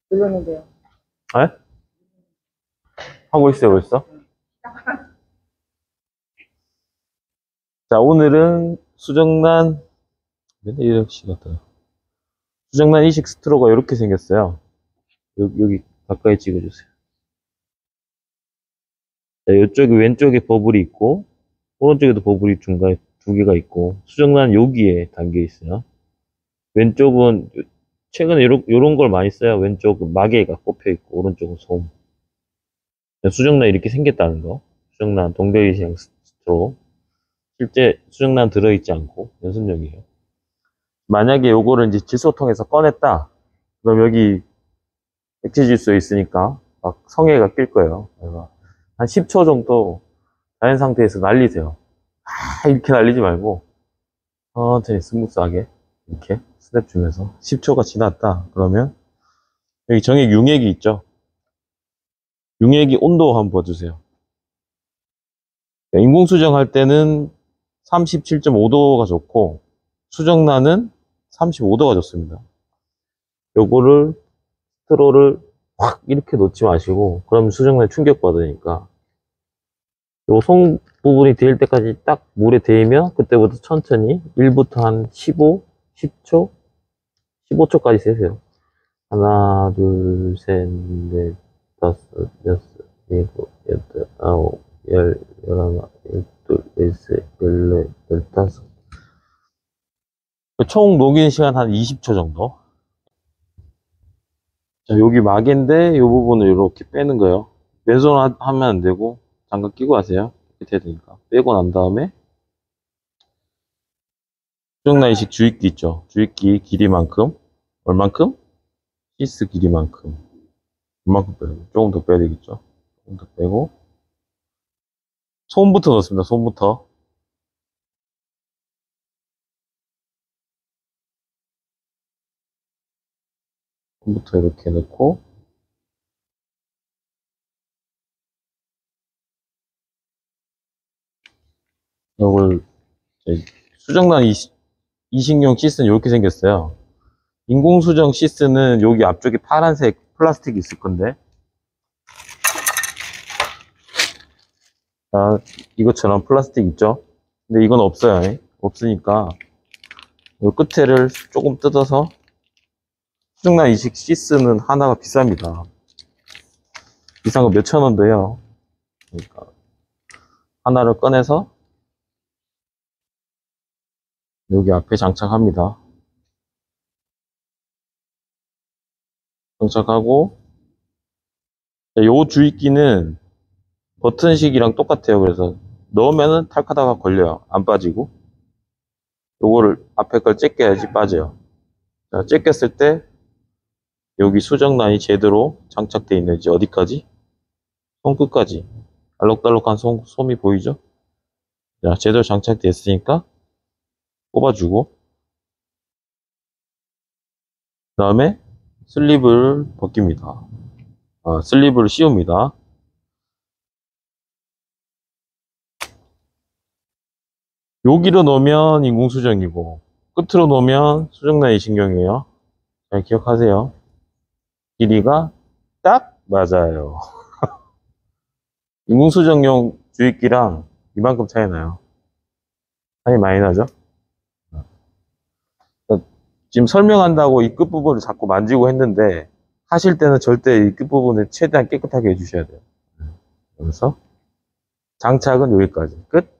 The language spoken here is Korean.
그러는데요. 에? 하고 있어요, 벌써? 자, 오늘은 수정란, 맨날 이렇게 같다. 수정란 이식 스트로가 이렇게 생겼어요. 여기 가까이 찍어주세요. 자, 이쪽에 왼쪽에 버블이 있고, 오른쪽에도 버블이 중간에 두 개가 있고, 수정란 여기에 담겨 있어요. 왼쪽은, 최근에 요런 걸 많이 써요. 왼쪽은 마개가 꼽혀 있고, 오른쪽은 솜. 수정란 이렇게 생겼다는 거. 수정란 동백이식 스트로. 실제 수정란 들어있지 않고, 연습용이에요. 만약에 요거를 이제 질소통에서 꺼냈다. 그럼 여기 액체 질소에 있으니까 막 성에가 낄 거예요. 그래서 한 10초 정도 자연 상태에서 날리세요. 이렇게 날리지 말고 천천히 스무스하게 이렇게 스냅 주면서 10초가 지났다. 그러면 여기 정액 융액이 있죠. 융액이 온도 한번 봐주세요. 인공수정 할 때는 37.5도가 좋고 수정란은 35도가 좋습니다. 요거를 스트로를 확 이렇게 놓지 마시고 그러면 수정란에 충격받으니까 요 송 부분이 데일 때까지 딱 물에 데이면 그때부터 천천히 1부터 한 15, 10초, 15초까지 세세요. 하나, 둘, 셋, 넷, 다섯, 여섯, 일곱, 여덟, 아홉, 열, 열하나, 열둘, 열셋, 열넷, 열다섯. 총 녹이는 시간 한 20초 정도. 자, 여기 마개인데 이 부분을 이렇게 빼는 거예요. 맨손 하면 안 되고 장갑 끼고 하세요. 이렇게 돼야 되니까. 빼고 난 다음에 수정란 이식 주입기 있죠. 주입기 길이만큼 얼만큼? 시스 길이만큼 얼만큼 빼요? 조금 더 빼야 되겠죠. 조금 더 빼고 솜부터 넣습니다. 솜부터. 솜부터 이렇게 넣고 이걸 수정란 이식용 시스는 이렇게 생겼어요. 인공수정 시스는 여기 앞쪽에 파란색 플라스틱이 있을 건데 자, 이것처럼 플라스틱 있죠? 근데 이건 없어요. 없으니까 이 끝에를 조금 뜯어서 수정란 이식 시스는 하나가 비쌉니다. 비싼 거 몇천 원도 해요. 그러니까 하나를 꺼내서 여기 앞에 장착합니다. 장착하고 요 주입기는 버튼식이랑 똑같아요. 그래서 넣으면은 탈카다가 걸려요. 안 빠지고 요거를 앞에 걸 째껴야지 빠져요. 자, 째꼈을 때 여기 수정란이 제대로 장착되어 있는지 어디까지? 손끝까지 알록달록한 솜이 보이죠? 자, 제대로 장착되어 있으니까 뽑아주고 그 다음에 슬립을 벗깁니다. 슬립을 씌웁니다. 여기로 놓으면 인공수정이고 끝으로 놓으면 수정란 이식용이에요. 잘 기억하세요. 길이가 딱 맞아요. 인공수정용 주입기랑 이만큼 차이 나요. 차이 많이 나죠? 지금 설명한다고 이 끝부분을 자꾸 만지고 했는데 하실 때는 절대 이 끝부분을 최대한 깨끗하게 해주셔야 돼요. 그래서 장착은 여기까지 끝.